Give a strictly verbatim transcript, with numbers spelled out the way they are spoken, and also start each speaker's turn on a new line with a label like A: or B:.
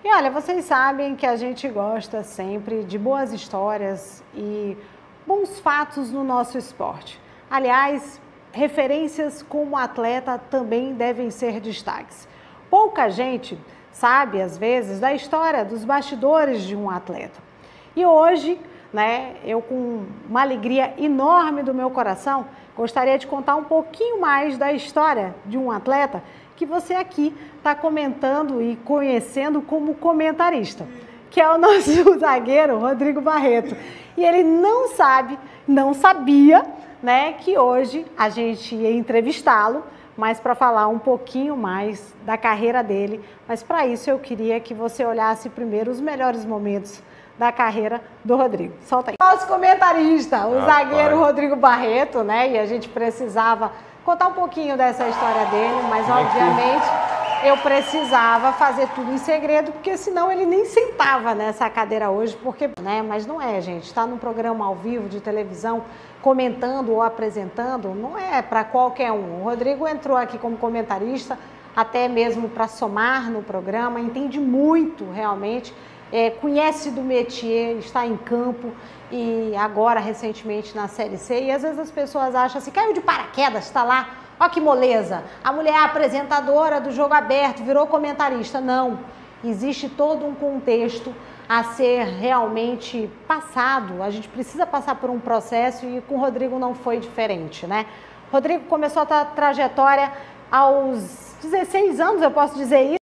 A: E olha, vocês sabem que a gente gosta sempre de boas histórias e bons fatos no nosso esporte. Aliás, referências como atleta também devem ser destaques. Pouca gente sabe, às vezes, da história dos bastidores de um atleta. E hoje, né, eu com uma alegria enorme do meu coração, gostaria de contar um pouquinho mais da história de um atleta que você aqui está comentando e conhecendo como comentarista, que é o nosso zagueiro Rodrigo Barreto. E ele não sabe, não sabia, né, que hoje a gente ia entrevistá-lo, mas para falar um pouquinho mais da carreira dele. Mas para isso eu queria que você olhasse primeiro os melhores momentos da carreira do Rodrigo. Solta aí. Nosso comentarista, o Rapaz. zagueiro Rodrigo Barreto, né? E a gente precisava contar um pouquinho dessa história dele, mas obviamente eu precisava fazer tudo em segredo, porque senão ele nem sentava nessa cadeira hoje, porque, né? Mas não é, gente. Está num programa ao vivo de televisão, comentando ou apresentando, não é para qualquer um. O Rodrigo entrou aqui como comentarista, até mesmo para somar no programa, entende muito realmente. É, conhece do métier, está em campo e agora recentemente na Série C, e às vezes as pessoas acham assim, caiu de paraquedas, está lá, ó que moleza, a mulher é apresentadora do Jogo Aberto, virou comentarista. Não, existe todo um contexto a ser realmente passado, a gente precisa passar por um processo e com o Rodrigo não foi diferente, né? Rodrigo começou a trajetória aos dezesseis anos, eu posso dizer isso,